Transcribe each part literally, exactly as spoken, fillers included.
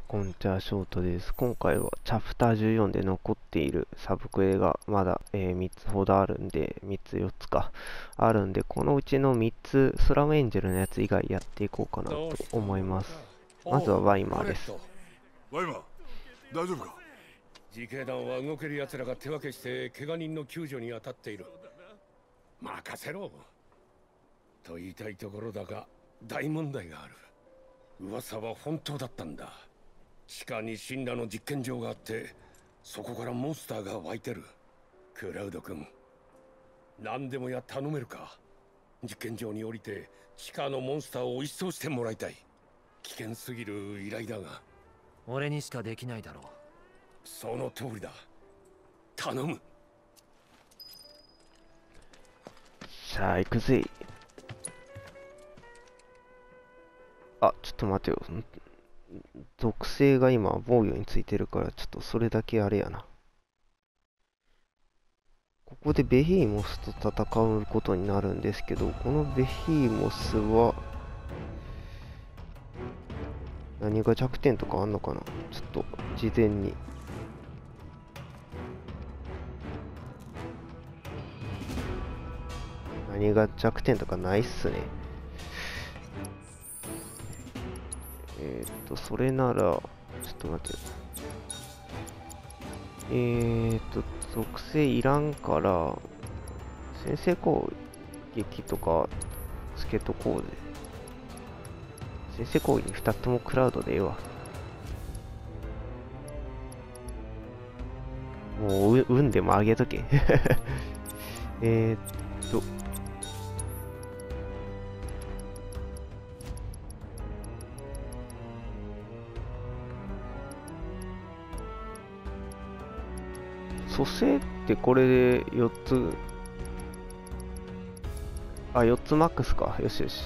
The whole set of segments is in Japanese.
こんにちは、ショートです。今回はチャプターじゅうよんで残っているサブクエがまだ、えーみっつほどあるんで、みっつよっつかあるんで、このうちのみっつスラムエンジェルのやつ以外やっていこうかなと思います。まずはワイマーです。 ワイマー、大丈夫か？ 自警団は動ける奴らが手分けして怪我人の救助に当たっている。任せろと言いたいところだが大問題がある。噂は本当だったんだ。地下に神羅の実験場があって、そこからモンスターが湧いてる。クラウド君、何でもや頼めるか？実験場に降りて地下のモンスターを一掃してもらいたい。危険すぎる依頼だが。 俺にしかできないだろう。 その通りだ。頼む。 さあ行くぜ。あ、ちょっと待てよ。属性が今防御についてるから、ちょっとそれだけあれやな。ここでベヒーモスと戦うことになるんですけど、このベヒーモスは何が弱点とかあんのかな。ちょっと事前に何が弱点とかないっすね。えー、っと、それなら、ちょっと待って。えーっと、属性いらんから、先制攻撃とかつけとこうぜ。先制攻撃ふたつともクラウドでええわ。もう、う運でも上げとけ。えーっと、蘇生ってこれでよっつ、あ、よっつマックスか。よしよし。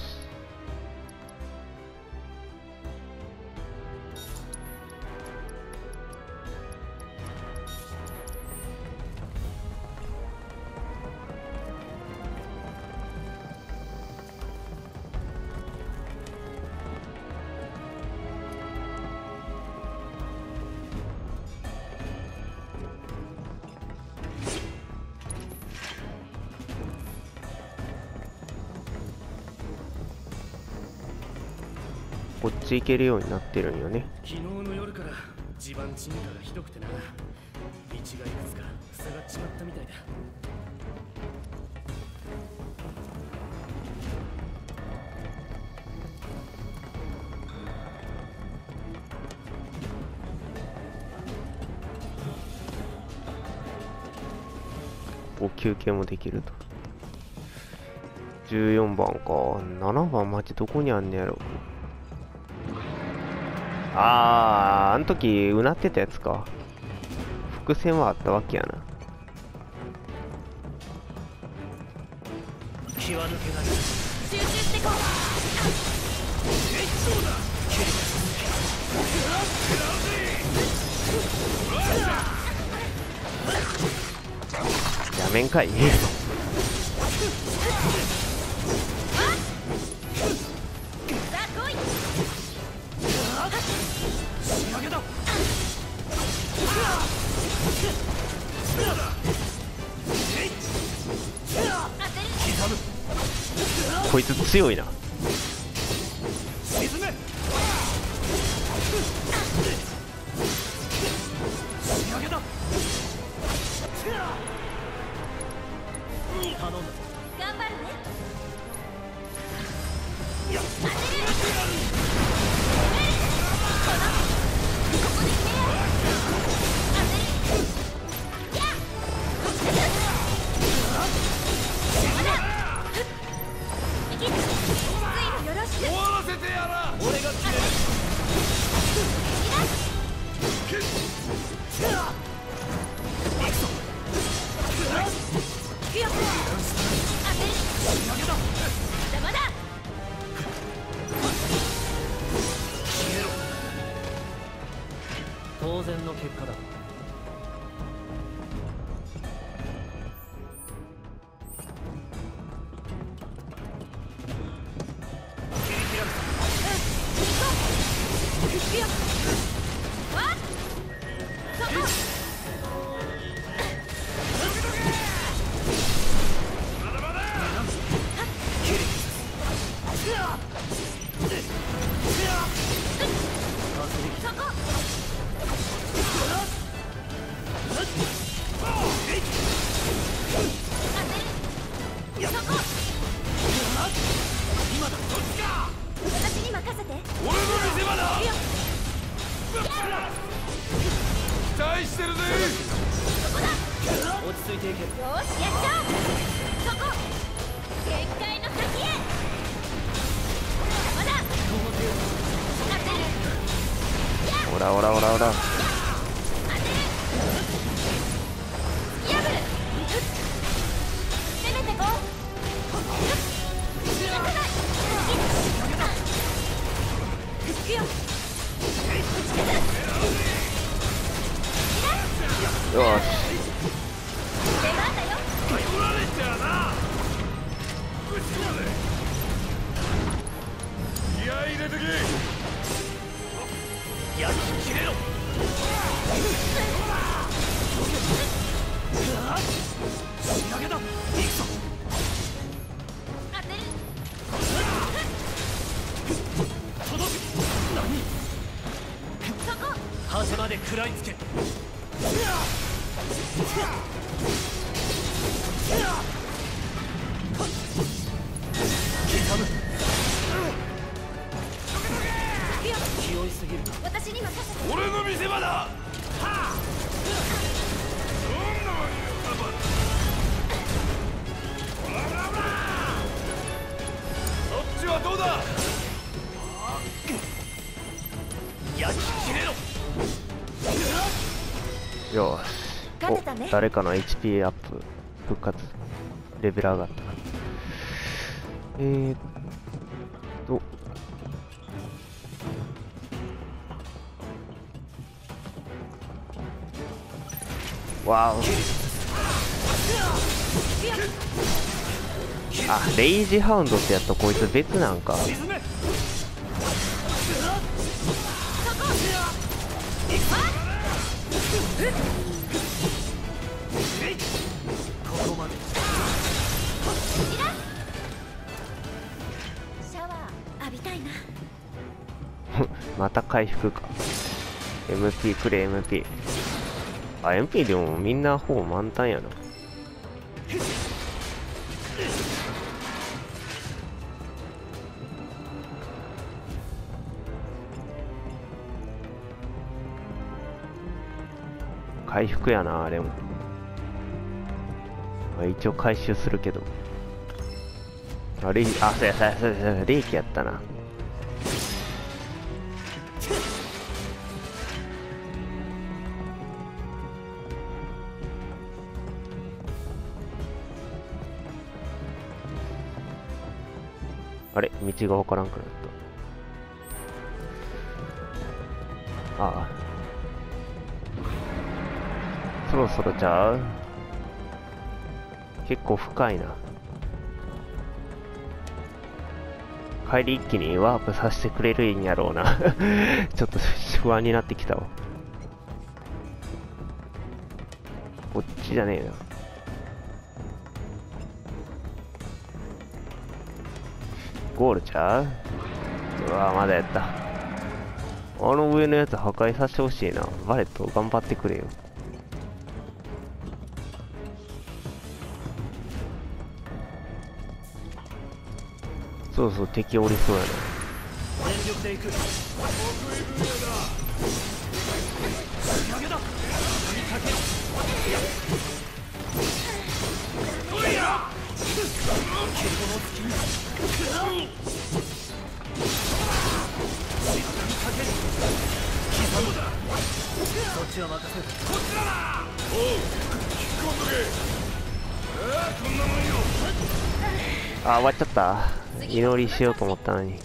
こっち行けるようになってるんよね。 昨日の夜から地盤沈下がひどくてな、道がいくつか塞がっちまったみたいだ。 ここ休憩もできると。じゅうよんばんか。ななばんマジどこにあんねやろ。あー、あの時うなってたやつか。伏線はあったわけやな。 気は抜けない。 集中してこう。 やめんかい。こいつ強いな。 頑張るね。 終わらせてやら。 俺が決める。 まだ当然の結果だ。 行くよ。 私に任せて。 俺の見せ場だ。期待してるぜ。 落ち着いていけ。 よーし、やっちゃおう。そこ限界の先へ。まだ当てる。 オラオラオラオラ。 当てる。破る。攻めてこう。仕方ない。行くよ。 よーし。 出番だよ。 取られちゃうな。気合い入れてけ。 やりきれろ。仕上げだ。行くぞ。 当てる。 届く。何。 そこ。 端まで食らいつけ。刻む。気負いすぎるな。 私に任せて。 俺の見せ場だ。はあ。どんなわけよ、パパ。ほらほらほら。そっちはどうだ。 やりきれろ。 よーし。 勝てたねお、誰かの エイチピー アップ復活レベル上がった。えーっとわお。あ、レイジハウンドってやったこいつ別なんか。 沈め。ここまで。 シャワー浴びたいな。 また回復か。 エムピー くれ エムピー。 あ、エムピー でもみんなほぼ満タンやな。回復やな、あれも。まあ、一応回収するけど。あれ、あ、そうやそうやそうやそうや、霊気やったな。あれ、道がわからんくなった。ああ。そろそろちゃう？結構深いな。帰り一気にワープさせてくれるんやろうな。ちょっと不安になってきたわ。こっちじゃねえな。ゴールちゃう？うわまだやった。あの上のやつ破壊させてほしいな。バレット頑張ってくれよ。そうそう、敵おりそうやな。 全力で行く。仕上げだ。追いかけろ。おいや。ケルドの隙に。追いかける。刻む。そっちは任せる。 こっちだな。おう、引っ込んどけ。ああ、こんなもんよ。 あ、終わっちゃった。祈りしようと思ったのに。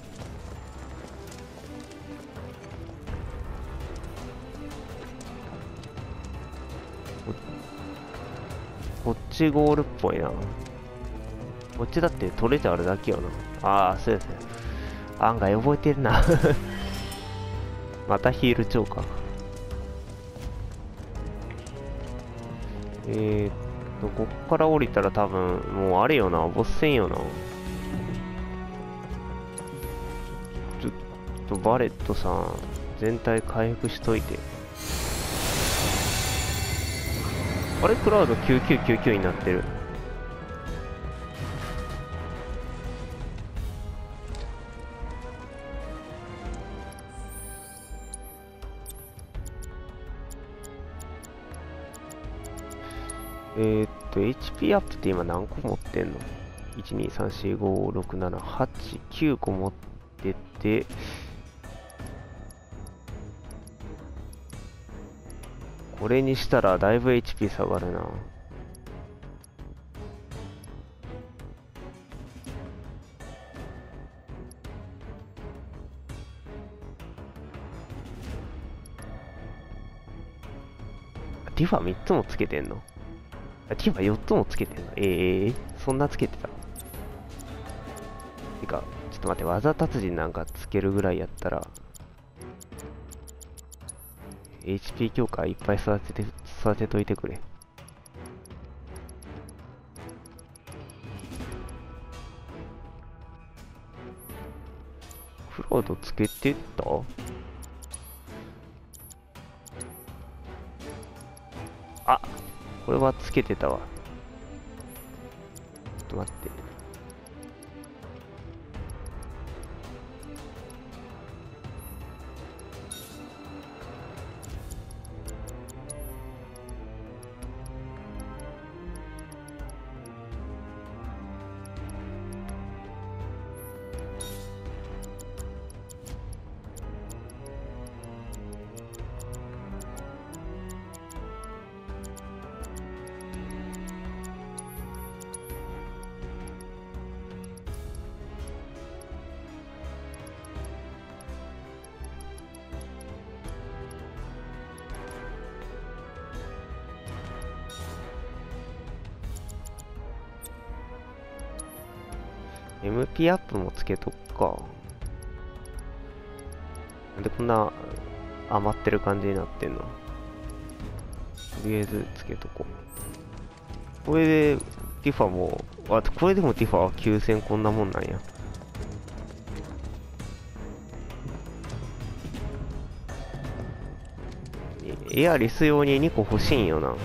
こっちゴールっぽいな。こっちだってトレジャーあるだけよな。ああ、そうですね。案外覚えてるな。またヒール超か。えーっと、こっから降りたら多分、もうあれよな、ボス戦よな。ちょっとバレットさん、 全体回復しといて。あれクラウドきゅうきゅうきゅうきゅうになってる。えー、っと エイチピー アップって今何個持ってんの？ いち、に、さん、し、ご、ろく、なな、はち、きゅうこ持ってて、これにしたらだいぶ エイチピー 下がるな。ティファみっつもつけてんの？ティファよっつもつけてんの？ええー、そんなつけてた？てか、ちょっと待って、技達人なんかつけるぐらいやったら、エイチピー 強化いっぱい育てて、育てといてくれ。クラウドつけてた？あ、これはつけてたわ。ちょっと待って。エムピー アップもつけとくか。なんでこんな余ってる感じになってんの？とりあえずつけとこう。これでティファも、あ、これでもティファはきゅうせんこんなもんなんや。エアリス用ににこ欲しいんよな。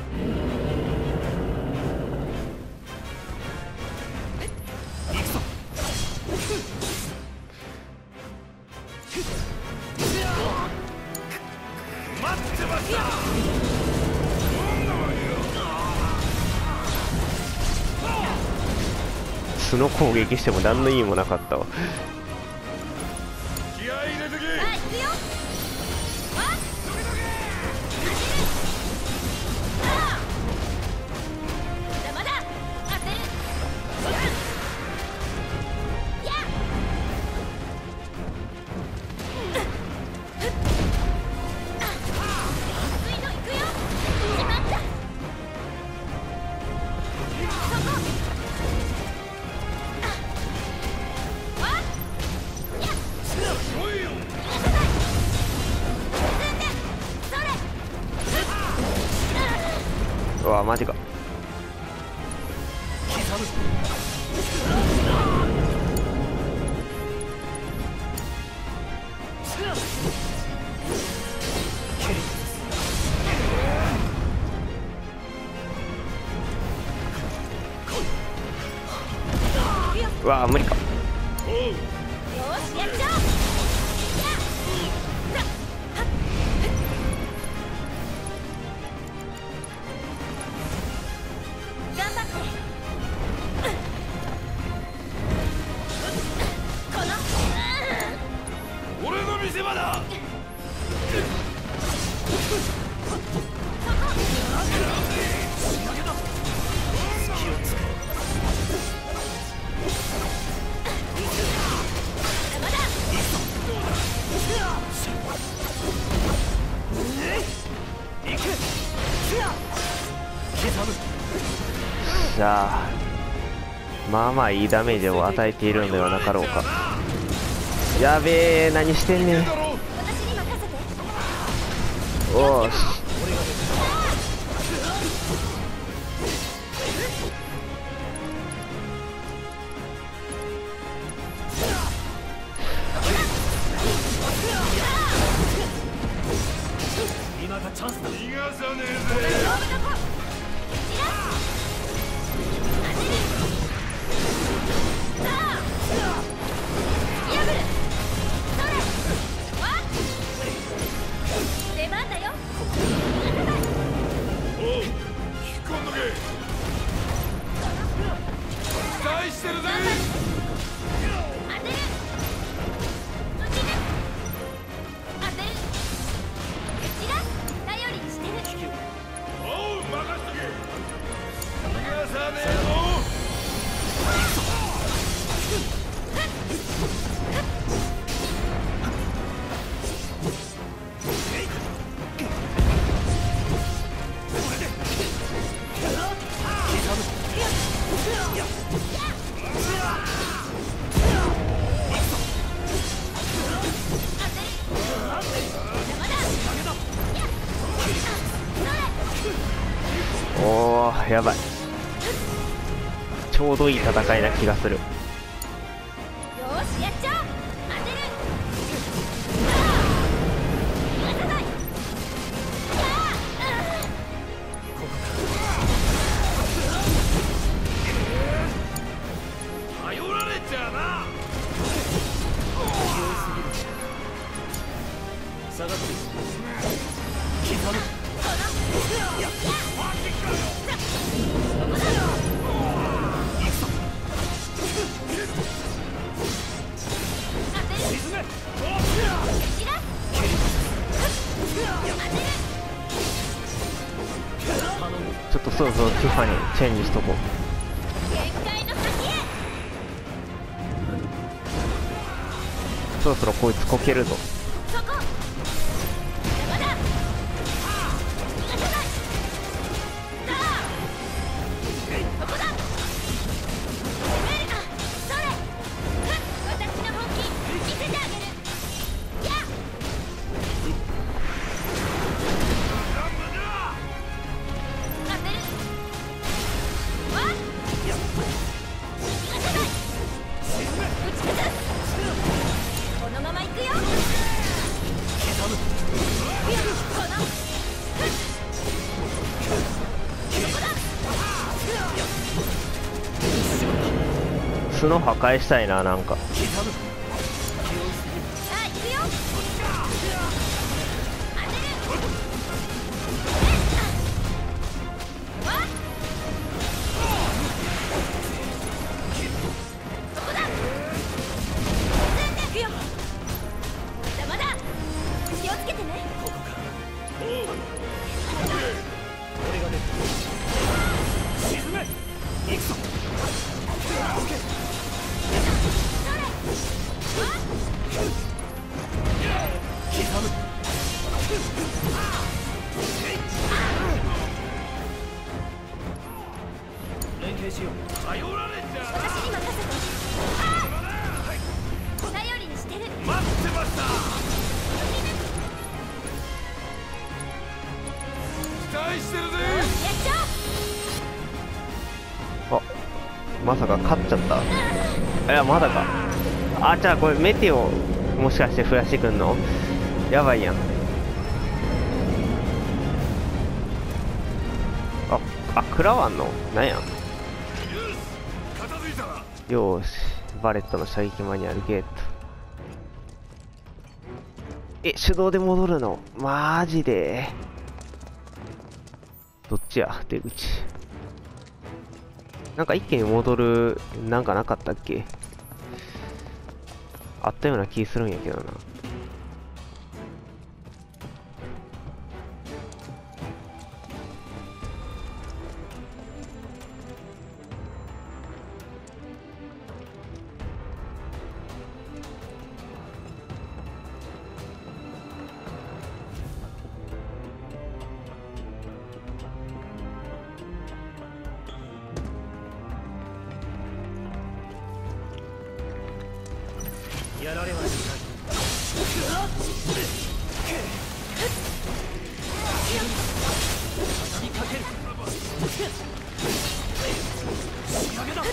角攻撃しても何の意味もなかったわ。 気合い入れてき。 あ、行くよ。わっ、ああ、まだまだ当てる。やっ、熱いの行くよ。しまった。そこ。 うわ、マジか。うわ、無理か。 よし、やっちゃおう。頑張って。この俺の見せ場だ。 じゃあ、まあまあいいダメージを与えているのではなかろうか。やべえ、何してんねん。 私に任せて。 おーし。 がチャンスだ。 逃がさねえぜ。 勝負どこ散らす当てるさあ破るそれわっ出番だよおう、引き込んどけ。期待してるぜ。 当てる落ちる当てる散らす頼りにしてるおう、任せとけ。逃がさねえぞ。 おー、やばい。ちょうどいい戦いな気がする。 よーしやっちゃおう当てる逃がさない頼られちゃあな。 下がって刻む。 ちょっとそろそろティファにチェンジしとこう。 限界の先へそろそろこいつこけるぞ。 そこ邪魔だ逃がさないさあここだ攻めるかそれ私の本気見せてあげるやっ当てるわっ逃がさない打ち崩すこのまま行くよこの角破壊したいな、なんか。 さあ行くよ当てるわっそこだ全然行くよ邪魔だ気をつけてね俺が出る。沈め。行くぞ。 それわっ刻む。連携しよう。 頼られちゃあな。 私に任せてああ頼りにしてる待ってました。期待してるぜ。 やっちゃおうあ、まさか勝っちゃった。いや、まだか。あ、じゃあこれメテオもしかして増やしてくんの？やばいやん。あ、あ、食らわんの？なんやん。 よし、片付いたな。 よーし、バレットの射撃マニュアルゲット。え、手動で戻るの？マジで？どっちや、出口。なんか一気に戻る、なんかなかったっけ？あったような気するんやけどな。 やられはしない。畳みかける。仕掛けだ。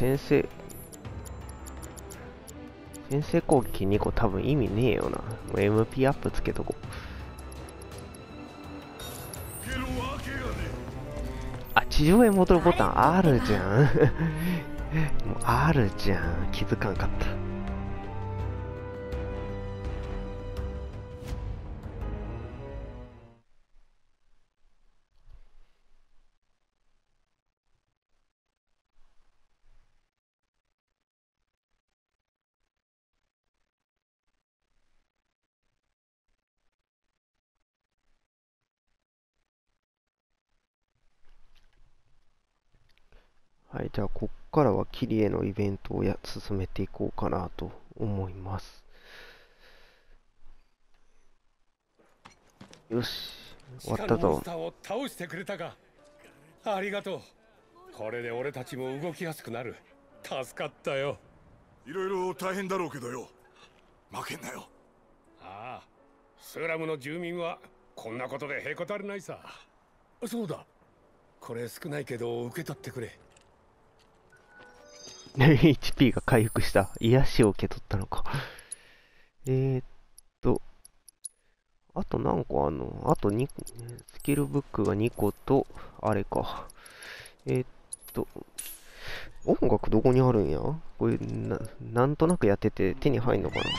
先制先制攻撃にこ多分意味ねえよな。もう エムピー アップつけとこう。あ、地上へ戻るボタンあるじゃん。もうあるじゃん。気づかんかった。はい、じゃあこっからはキリエのイベントをや進めていこうかなと思います。よし、終わったモンスぞ。 ターを倒してくれたか。ありがとう。これで俺たちも動きやすくなる。助かったよ。 いろいろ大変だろうけどよ、負けんなよ。 ああ、スラムの住民はこんなことでへこたれないさ。そうだ、これ少ないけど受け取ってくれ。 エイチピー が回復した。癒しを受け取ったのか。えーっと、あと何個あんの？あとにこ、スキルブックがにこと、あれか。えーっと、音楽どこにあるんや？これな、なんとなくやってて手に入んのかな？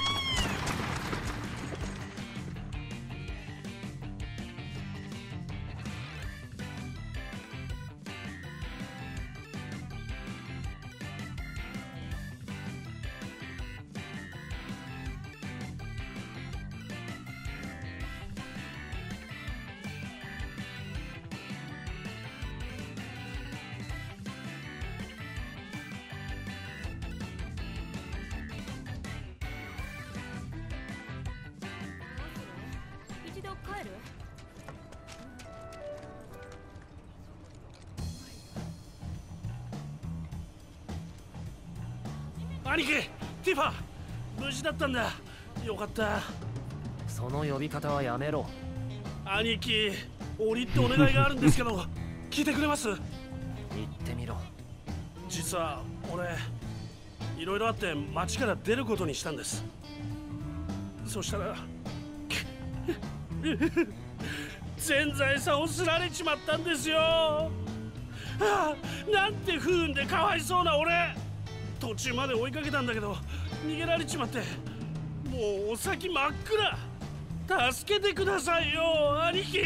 一度帰る？ 兄貴、ティファ、無事だったんだ。よかった。 その呼び方はやめろ。 兄貴、折りってお願いがあるんですけど、聞いてくれます？ 言ってみろ。 実は俺、いろいろあって町から出ることにしたんです。そしたら全財産をすられちまったんですよ。ああ、なんて不運でかわいそうな俺。途中まで追いかけたんだけど逃げられちまって、もうお先真っ暗。助けてくださいよ、兄貴。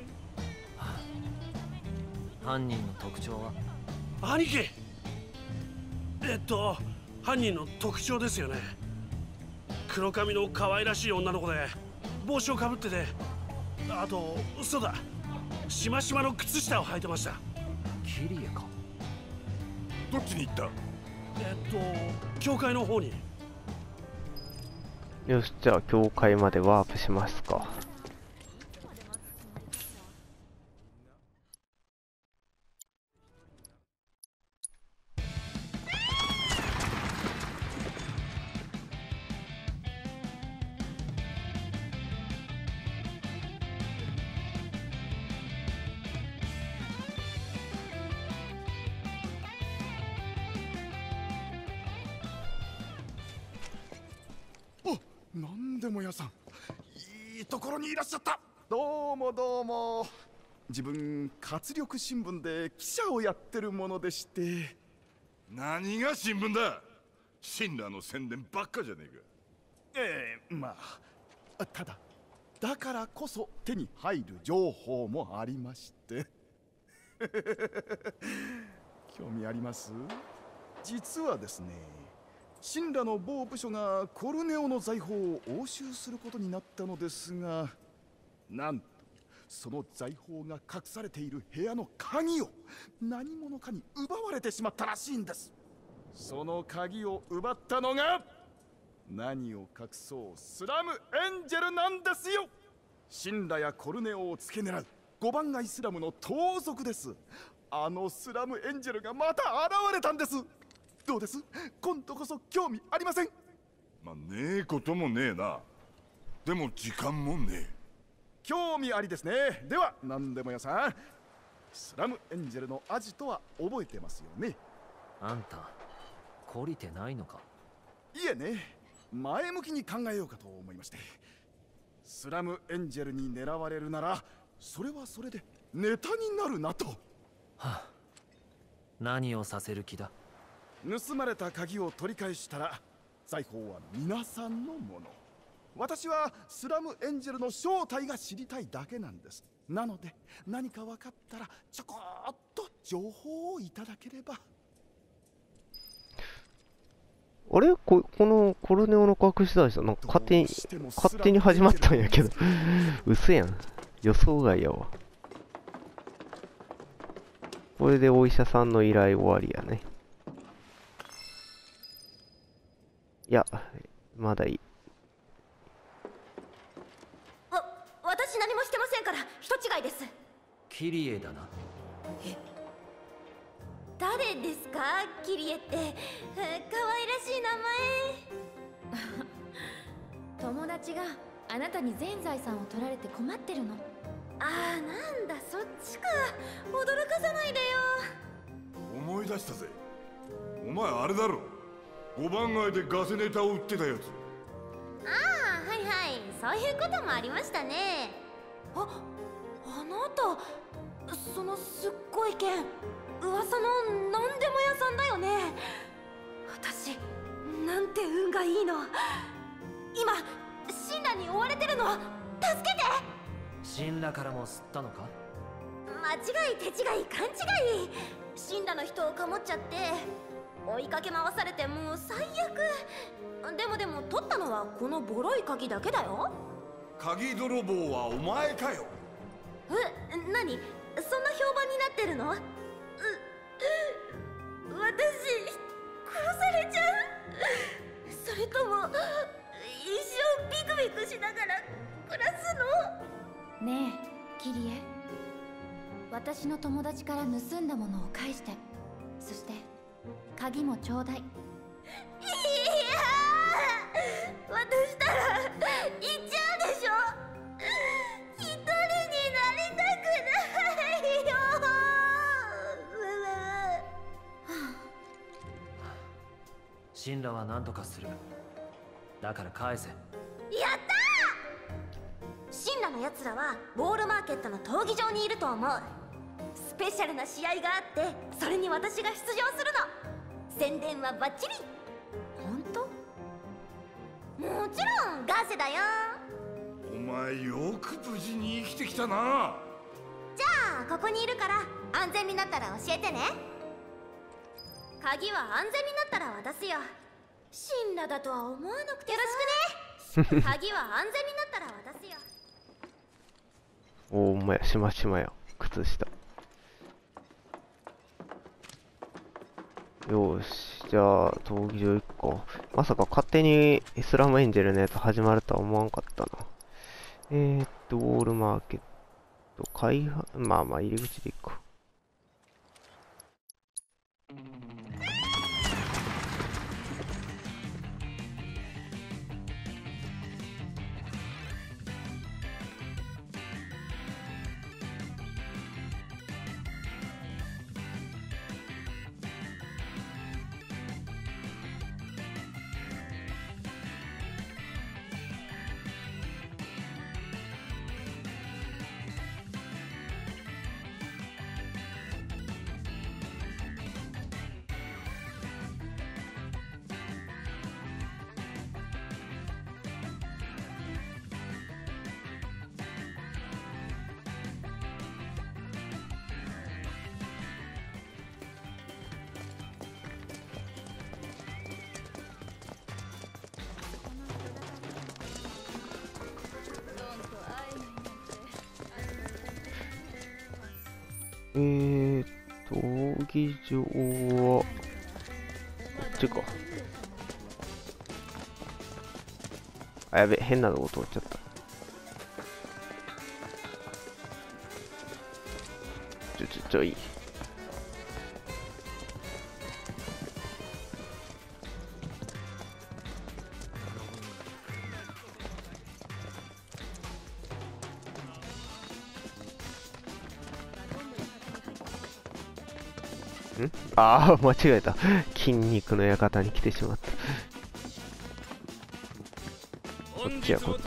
犯人の特徴は？ 兄貴、えっと犯人の特徴ですよね。黒髪の可愛らしい女の子で帽子をかぶってて、あとそうだ、しましまの靴下を履いてました。 キリエか。 どっちに行った？ えっと教会の方に。 よし、じゃあ教会までワープしますか。 なんでも屋さん、いいところにいらっしゃった。どうもどうも。自分活力新聞で記者をやってるものでして。何が新聞だ。神羅の宣伝ばっかじゃねえか。ええ、まあただだからこそ手に入る情報もありまして興味あります？実はですね、神羅の某部署がコルネオの財宝を押収することになったのですが、なんとその財宝が隠されている部屋の鍵を何者かに奪われてしまったらしいんです。その鍵を奪ったのが何を隠そうスラムエンジェルなんですよ。神羅やコルネオを付け狙う五番街スラムの盗賊です。あのスラムエンジェルがまた現れたんです。どうです？今度こそ興味ありません？まあねえこともねえな。でも時間もねえ。興味ありですね。では何でも屋さん、スラムエンジェルのアジトは覚えてますよね？ あんた懲りてないのか。 いえね、前向きに考えようかと思いまして。スラムエンジェルに狙われるならそれはそれでネタになるなと。 はあ、何をさせる気だ。 盗まれた鍵を取り返したら財宝は皆さんのもの。私はスラムエンジェルの正体が知りたいだけなんです。なので何か分かったらちょこっと情報をいただければ。 あれこ、このコルネオの隠し台さん、なんか勝手に、勝手に始まったんやけど。嘘やん。予想外やわ。これでお医者さんの依頼終わりやね。いや、まだいい。 わ、私何もしてませんから、人違いです。 キリエだな。 え、誰ですか、キリエって。可愛らしい名前。友達があなたに全財産を取られて困ってるの。ああ、なんだそっちか。驚かさないでよ。 思い出したぜ。お前あれだろ、ごばん街でガセネタを売ってたやつ。 ああ、はいはい、そういうこともありましたね。あ、あなた、そのすっごい剣、噂の何でも屋さんだよね。私、なんて運がいいの。今、神羅に追われてるの。助けて。 神羅からも吸ったのか。 間違い手違い勘違い。神羅の人をかもっちゃって追いかけ回されてもう最悪。でもでも取ったのはこのボロい鍵だけだよ。 鍵泥棒はお前かよ。 え、何そんな評判になってるの。う、私殺されちゃう。それとも一生ビクビクしながら暮らすの。ねえキリエ、私の友達から盗んだものを返して、そして鍵もちょうだい。いやー、渡したら行っちゃうでしょ。一人になりたくないよ。 神羅は何とかする。だから返せ。 やったー。神羅のやつらはボールマーケットの闘技場にいると思う。スペシャルな試合があって、それに私が出場するの。宣伝はバッチリ。本当？もちろんガーセだよ。 お前よく無事に生きてきたな。 じゃあここにいるから安全になったら教えてね。鍵は安全になったら渡すよ。神羅だとは思わなくて。よろしくね。鍵は安全になったら渡すよ。 おー、お前や、しましまや。靴下。よーし、じゃあ、闘技場行くか。まさか勝手にスラムエンジェルのやつ始まるとは思わんかったな。えーっと、ウォールマーケット、開発、まあまあ入り口で行くか。えー、闘技場は、こっちか。あ、やべ、変なとこ通っちゃった。ちょちょちょい。 んああ、間違えた。筋肉の館に来てしまった。こっちやこっち。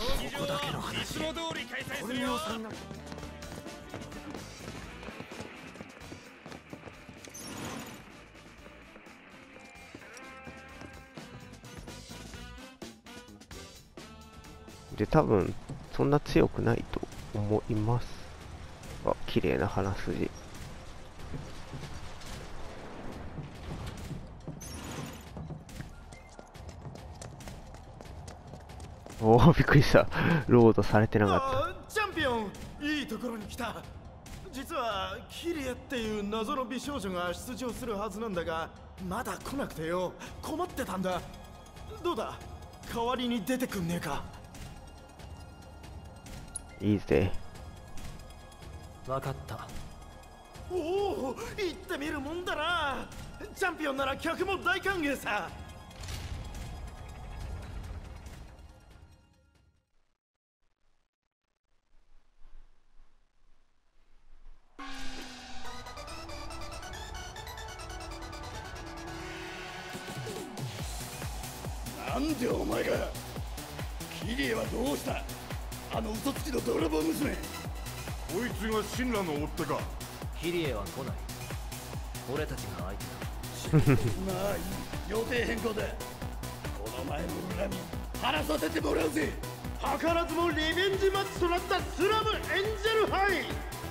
で、多分そんな強くないと思います。あ、綺麗な鼻筋。おお、びっくりした。ロードされてなかった。チャンピオン、いいところに来た。実はキリエっていう謎の美少女が出場するはずなんだが、まだ来なくてよ、困ってたんだ。どうだ、代わりに出てくんねえか。 いいぜ。 分かった。 おお、行ってみるもんだな。チャンピオンなら客も大歓迎さ。 なんでお前が。キリエはどうした。あの嘘つきの泥棒娘。 こいつが神羅の追っ手か。 キリエは来ない。俺たちが相手だ。 まあいい、予定変更だ。この前の恨み晴らさせてもらうぜ。 図らずもリベンジマッチとなったスラムエンジェル杯。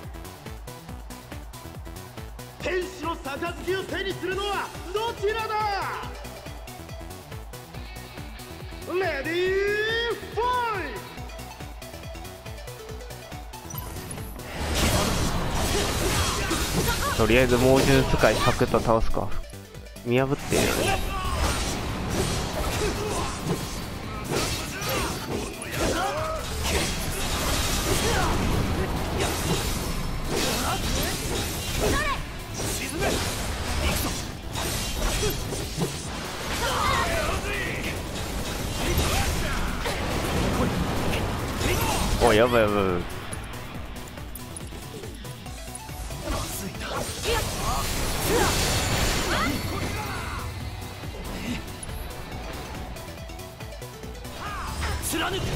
天使の杯を手にするのはどちらだ。レディーファイた。とりあえず猛獣使いサクッと倒すか。見破ってるよね。お、やばいやばいやばい。 貫く。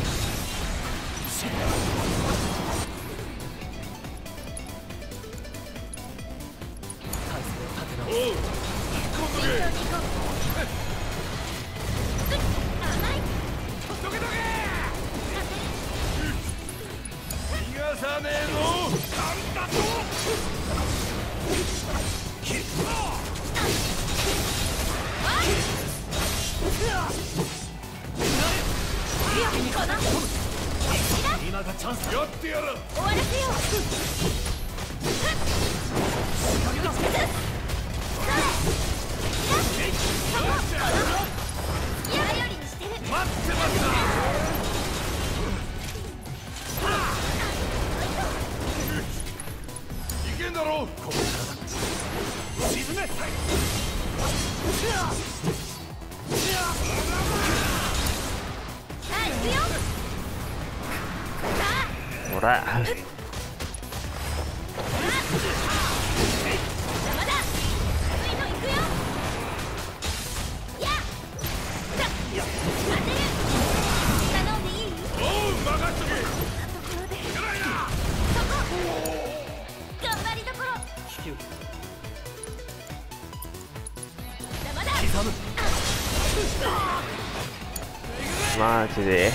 今がチャンス。 やってやら。 終わらせよいけんだろう。 沈め。 ほら。マジで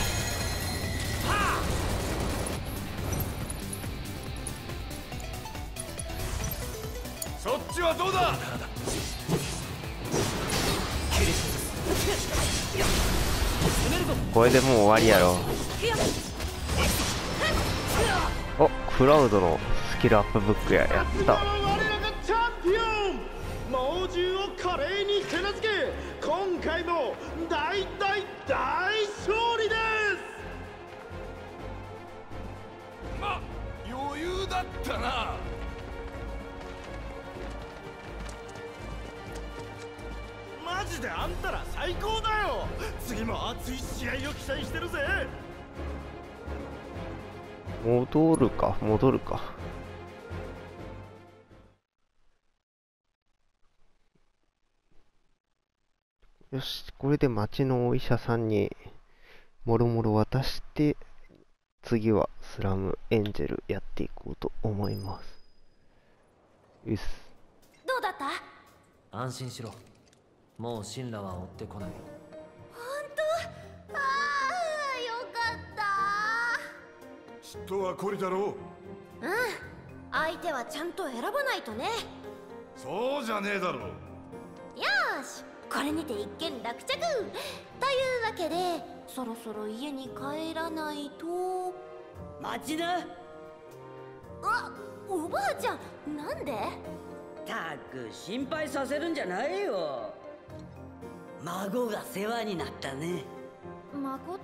そっちはどうだ。 これでもう終わりやろ。お、クラウドのスキルアップブックや。やった。 我らがチャンピオン。猛獣を華麗に手なずけ、今回も大大大勝利です。 ま、余裕だったな。 マジであんたら最高だよ。次も熱い試合を期待してるぜ。 戻るか戻るか。 し、これで町のお医者さんにもろもろ渡して、次はスラムエンジェルやっていこうと思います。うっす。 どうだった？ 安心しろ。もう神羅は追ってこない。 本当？ああ、よかった。 嫉妬はこりだろう。 うん。相手はちゃんと選ばないとね。 そうじゃねえだろう。 よーし、これにて一件落着というわけで、そろそろ家に帰らないと。 待ちな。 あ、おばあちゃん、なんで？ たく心配させるんじゃないよ。孫が世話になったね。 孫って？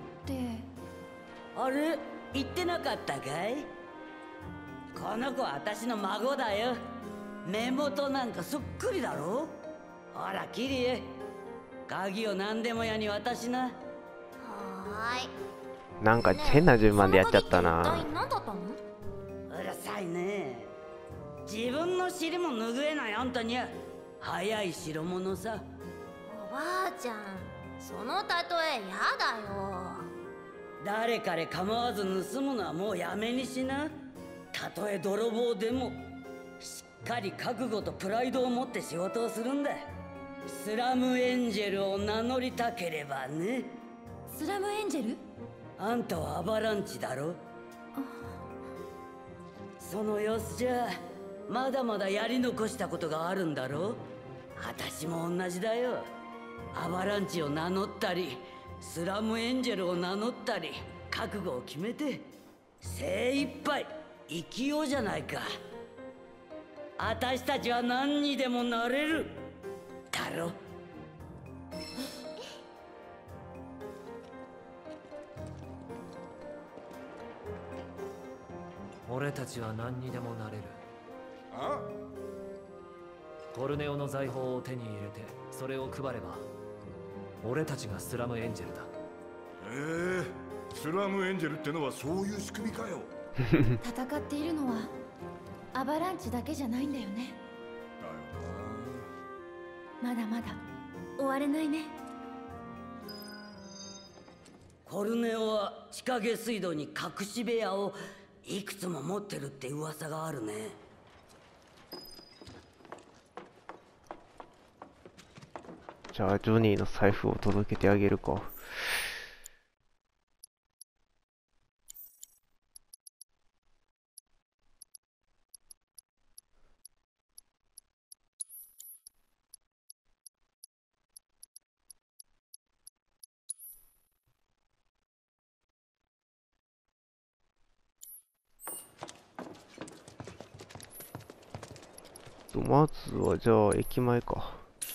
あれ、言ってなかったかい？この子は私の孫だよ。目元なんかそっくりだろ。ほらキリエ、鍵を何でも屋に渡しな。 はーい。 なんか変な順番でやっちゃったな。 その鍵って一体何だったの？ うるさいね。自分の尻も拭えないあんたには早い代物さ。 おばあちゃん、その例えやだよ。 誰彼構わず盗むのはもうやめにしな。たとえ泥棒でもしっかり覚悟とプライドを持って仕事をするんだ。スラムエンジェルを名乗りたければね。 スラムエンジェル？ あんたはアバランチだろ。その様子じゃまだまだやり残したことがあるんだろ。私も同じだよ。アバランチを名乗ったりスラムエンジェルを名乗ったり覚悟を決めて精一杯生きようじゃないか。私たちは何にでもなれるだろ。 俺たちは何にでもなれる。 あ？ コルネオの財宝を手に入れてそれを配れば俺たちがスラムエンジェルだ。 ええ、スラムエンジェルってのはそういう仕組みかよ。 戦っているのはアバランチだけじゃないんだよね。 だよな。 まだまだ終われないね。 コルネオは地下下水道に隠し部屋をいくつも持ってるって噂があるね。 じゃあジョニーの財布を届けてあげるか。まずはじゃあ駅前か。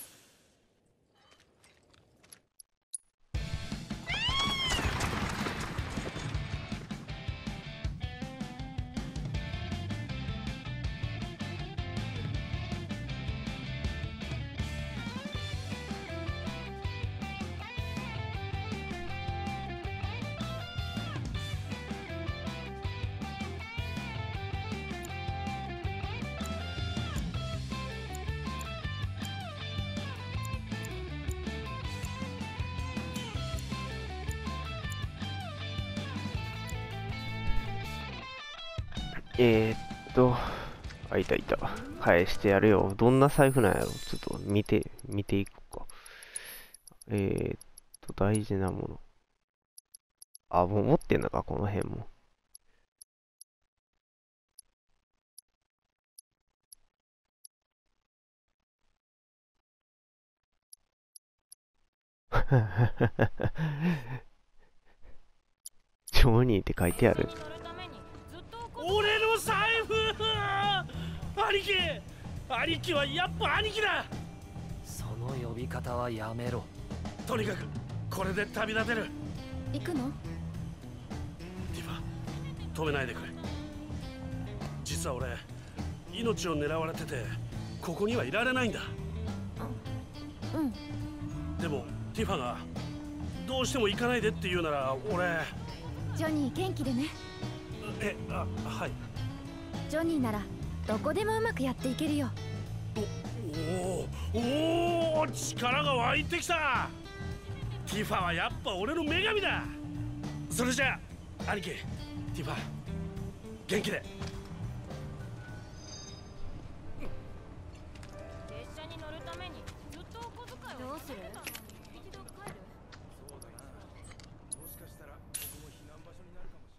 えーっと、あ、いたいた。返してやるよ。どんな財布なんやろ。ちょっと見て、見ていこうか。えーっと、大事なもの。あ、もう持ってんのか、この辺も。ジョニーって書いてある。 俺の財布兄貴兄貴はやっぱ兄貴だ。 その呼び方はやめろ。 とにかくこれで旅立てる。 行くの？ ティファ、止めないでくれ。実は俺命を狙われててここにはいられないんだ。 うん。 でもティファがどうしても行かないでって言うなら俺。 ジョニー元気でね。 え、あ、はい。 ジョニーならどこでもうまくやっていけるよ。 おおおお、力が湧いてきた。 ティファはやっぱ俺の女神だ。それじゃあ兄貴、ティファ元気で。 列車に乗るためにずっとお小遣いをどうする？一度帰る？ そうだな。もしかしたらここも避難場所になるかもし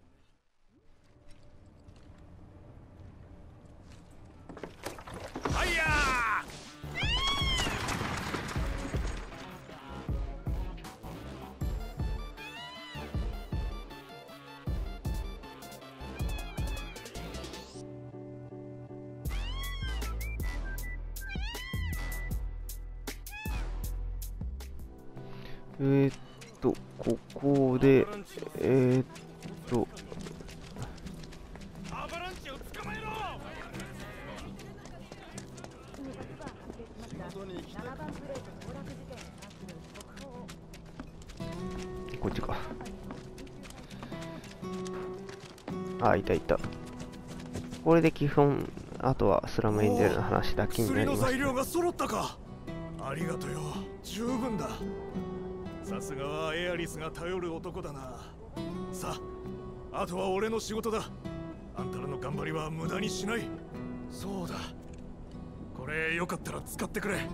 れない。はいやえーっと、ここで、えーっと、 アバランチを捕まえろ。 こっちか。あ、いたいた。これで基本、あとはスラムエンジェルの話だけになります。 薬の材料が揃ったか。ありがとよ。十分だ。さすがはエアリスが頼る男だな。さあ、あとは俺の仕事だ。あんたらの頑張りは無駄にしない。そうだ。これよかったら使ってくれ。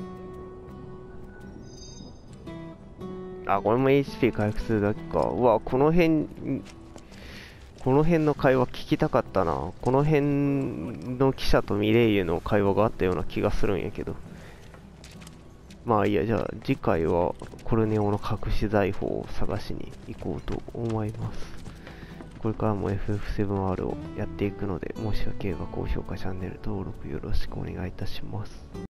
あ、これも エイチピー 回復するだけか。うわ、この辺、この辺の会話聞きたかったな。この辺の記者とミレイユの会話があったような気がするんやけど。まあいいや、じゃあ次回はコルネオの隠し財宝を探しに行こうと思います。これからも エフエフセブンアール をやっていくので、もしよければ高評価、チャンネル登録よろしくお願いいたします。